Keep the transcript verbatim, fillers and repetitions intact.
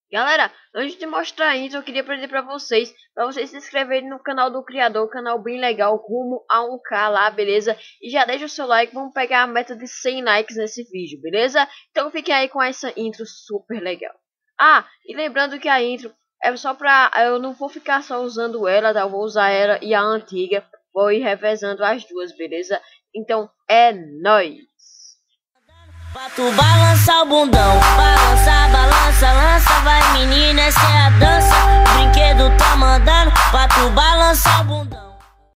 Galera, antes de mostrar a intro, eu queria pedir pra vocês, pra vocês se inscreverem no canal do criador, canal bem legal, rumo a um K lá, beleza? E já deixa o seu like, vamos pegar a meta de cem likes nesse vídeo, beleza? Então fiquem aí com essa intro super legal. Ah, e lembrando que a intro é só pra... eu não vou ficar só usando ela, tá? Eu vou usar ela e a antiga, vou ir revezando as duas, beleza? Então é nóis! Pra tu balançar o bundão, balança, balança, lança, vai menina, essa é a dança. O brinquedo tá mandando pra tu balançar o bundão.